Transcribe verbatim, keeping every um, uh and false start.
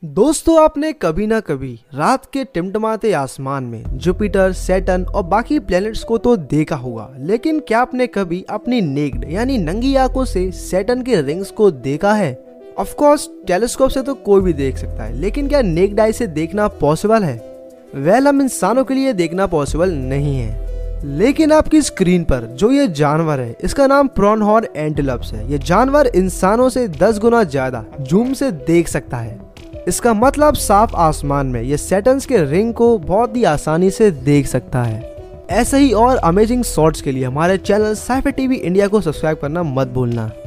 दोस्तों, आपने कभी ना कभी रात के टिमटिमाते आसमान में जुपिटर, सैटर्न और बाकी प्लैनेट्स को तो देखा होगा, लेकिन क्या आपने कभी अपनी नेक्ड यानी नंगी आंखों से सैटर्न के रिंग्स को देखा है? ऑफ कोर्स टेलीस्कोप से तो कोई भी देख सकता है, लेकिन क्या नेक्ड आई से देखना पॉसिबल है? वेल, हम इंसानों के लिए देखना पॉसिबल नहीं है, लेकिन आपकी स्क्रीन पर जो ये जानवर है, इसका नाम प्रोनहॉर्न एंटीलोप्स है। ये जानवर इंसानों से दस गुना ज्यादा जूम से देख सकता है। इसका मतलब साफ आसमान में ये सैटर्न के रिंग को बहुत ही आसानी से देख सकता है। ऐसे ही और अमेजिंग शॉट्स के लिए हमारे चैनल साइफर टीवी इंडिया को सब्सक्राइब करना मत भूलना।